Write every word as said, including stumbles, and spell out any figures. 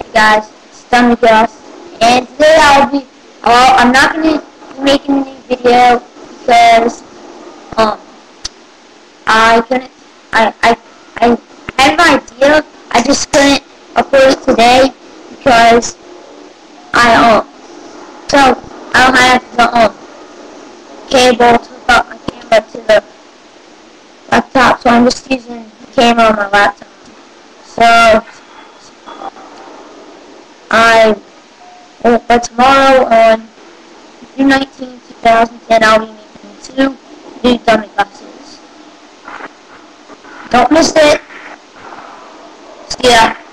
guys, it's Dummy Gus, and today I'll be, well, I'm not going to be making a new video because, um, I couldn't, I, I, I had an idea, I just couldn't upload it today because I, um, so, I don't have the, um, cable to hook up my camera to the laptop, so I'm just using the camera on my laptop. So, I, well, but tomorrow on June nineteenth, two thousand ten, I'll be making two new dummy buses. Don't miss it. See ya.